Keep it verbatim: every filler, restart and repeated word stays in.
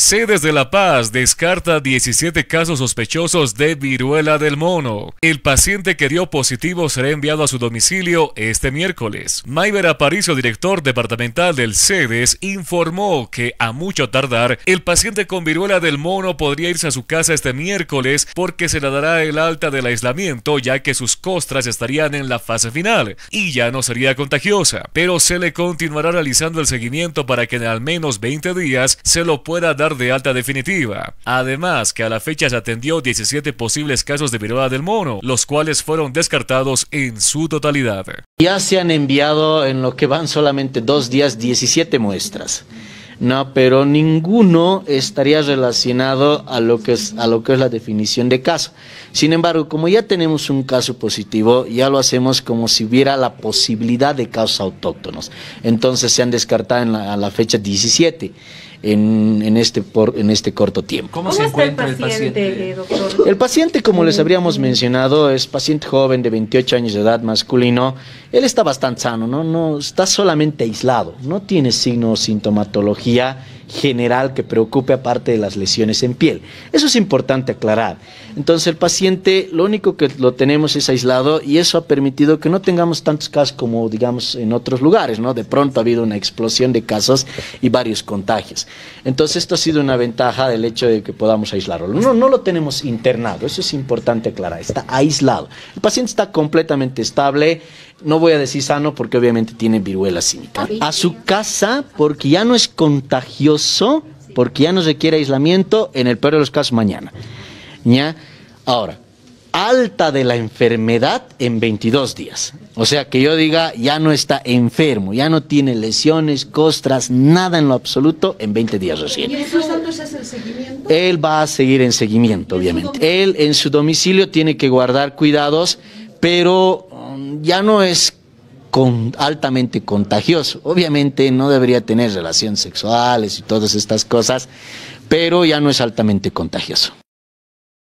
Sedes de La Paz descarta diecisiete casos sospechosos de viruela del mono. El paciente que dio positivo será enviado a su domicilio este miércoles. Mayber Aparicio, director departamental del Sedes, informó que a mucho tardar, el paciente con viruela del mono podría irse a su casa este miércoles porque se le dará el alta del aislamiento, ya que sus costras estarían en la fase final y ya no sería contagiosa, pero se le continuará realizando el seguimiento para que en al menos veinte días se lo pueda dar de alta definitiva. Además, que a la fecha se atendió diecisiete posibles casos de viruela del mono, los cuales fueron descartados en su totalidad. Ya se han enviado en lo que van solamente dos días diecisiete muestras. No, pero ninguno estaría relacionado a lo que es a lo que es la definición de caso. Sin embargo, como ya tenemos un caso positivo, ya lo hacemos como si hubiera la posibilidad de casos autóctonos. Entonces se han descartado en la, a la fecha diecisiete en, en, este, por, en este corto tiempo. ¿Cómo, ¿Cómo se encuentra el paciente, el paciente, doctor? El paciente, como les habríamos mencionado, es paciente joven de veintiocho años de edad, masculino. Él está bastante sano, ¿no? No está solamente aislado, no tiene signo o sintomatología general que preocupe aparte de las lesiones en piel. Eso es importante aclarar. Entonces el paciente, lo único que lo tenemos es aislado y eso ha permitido que no tengamos tantos casos como digamos en otros lugares, ¿no? De pronto ha habido una explosión de casos y varios contagios. Entonces esto ha sido una ventaja del hecho de que podamos aislarlo. No, no lo tenemos internado, eso es importante aclarar, está aislado. El paciente está completamente estable, no voy a decir sano porque obviamente tiene viruela símica. A su casa porque ya no es contagioso, porque ya no requiere aislamiento, en el peor de los casos mañana. ¿Ya? Ahora, alta de la enfermedad en veintidós días. O sea, que yo diga, ya no está enfermo, ya no tiene lesiones, costras, nada en lo absoluto, en veinte días recién. ¿Y mientras tanto se hace el seguimiento? Él va a seguir en seguimiento, obviamente. Él en su domicilio tiene que guardar cuidados, pero um, ya no es con, altamente contagioso. Obviamente no debería tener relaciones sexuales y todas estas cosas, pero ya no es altamente contagioso.